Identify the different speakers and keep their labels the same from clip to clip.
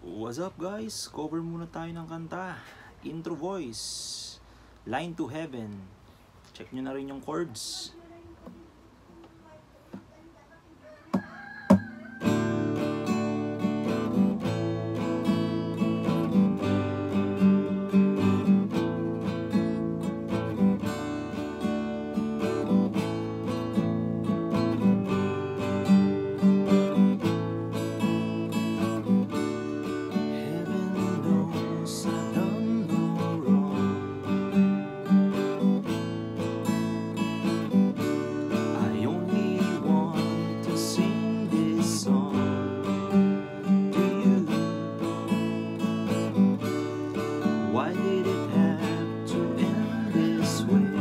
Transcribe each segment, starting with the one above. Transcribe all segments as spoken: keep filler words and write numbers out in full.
Speaker 1: What's up guys? Cover muna tayo ng kanta. Intro voice. Line to Heaven. Check nyo na rin yung chords.
Speaker 2: Why did it have to end this way?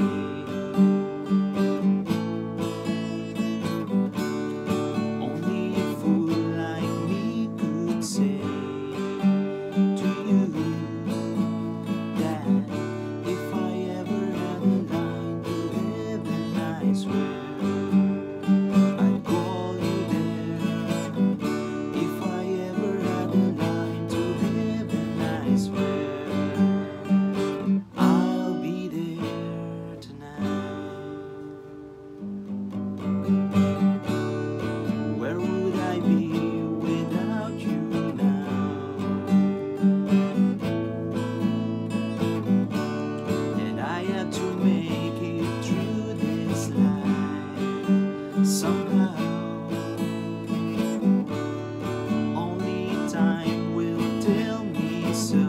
Speaker 2: Only a fool like me could say to you that if I ever had a line to heaven, I swear I'd call you there. If I ever had a line to heaven, I swear somehow. Only time will tell me so.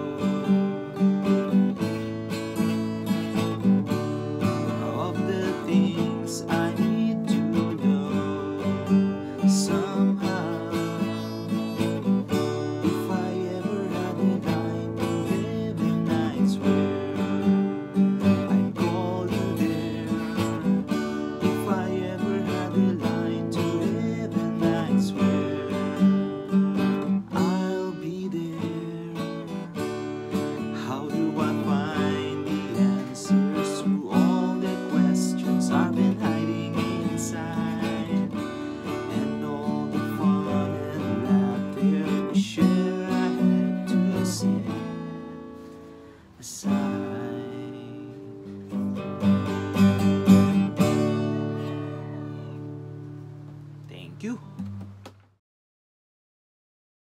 Speaker 2: Of the things I need to know somehow. If I ever had a line to heaven, I swear I'd call you there. If I ever had a line to heaven, I swear I'll be there. How do I find the answers to all the questions I've been hiding inside, and all the fun and laughter we share I had to set aside.
Speaker 1: Thank you.